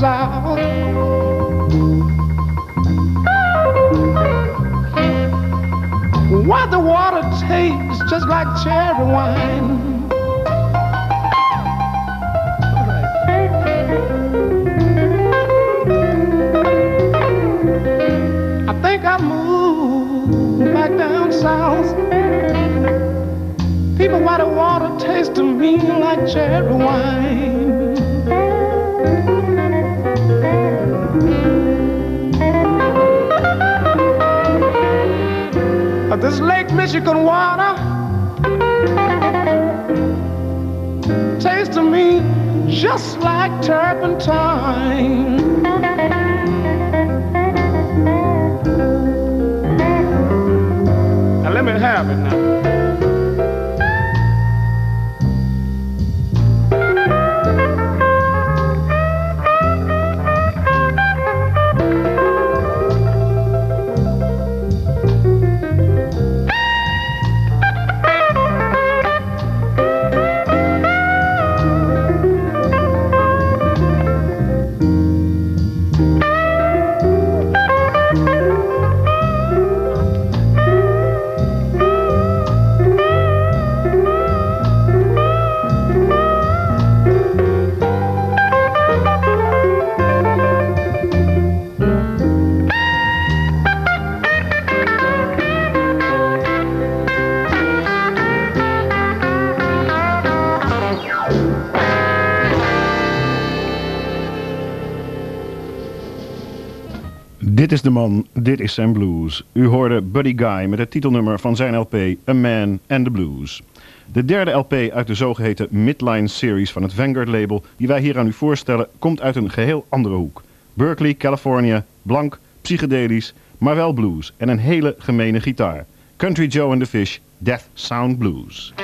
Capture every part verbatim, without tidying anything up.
south. Why the water tastes just like cherry wine. I think I moved back down south. People, why the water tastes to me like cherry wine. This Lake Michigan water tastes to me just like turpentine. Now let me have it now. Dit is de man, dit is zijn blues. U hoorde Buddy Guy met het titelnummer van zijn L P A Man and the Blues. De derde L P uit de zogeheten Midline Series van het Vanguard label die wij hier aan u voorstellen komt uit een geheel andere hoek. Berkeley, California, blank, psychedelisch, maar wel blues en een hele gemene gitaar. Country Joe and the Fish, Death Sound Blues.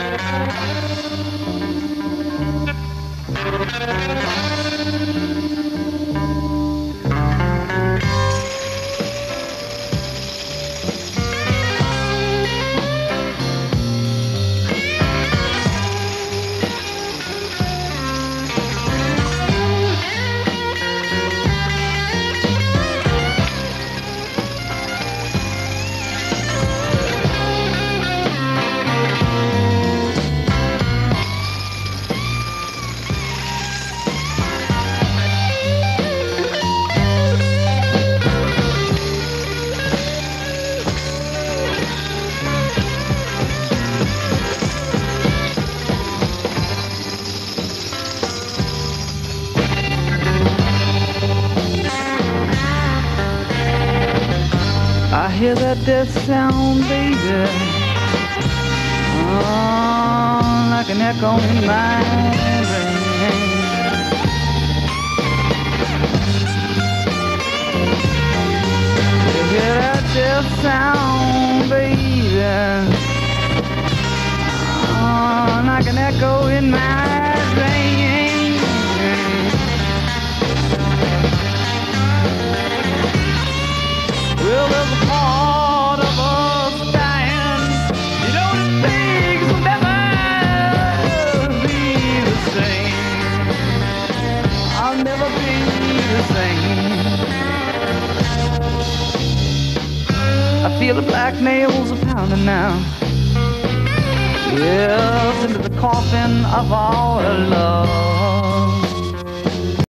I hear that death sound, baby, oh, like an echo in my brain. I hear that death sound, baby, oh, like an echo in my brain. Well, there's a part of us dying. You know that things will never be the same. I'll never be the same. I feel the black nails are pounding now. Yes, into the coffin of our love.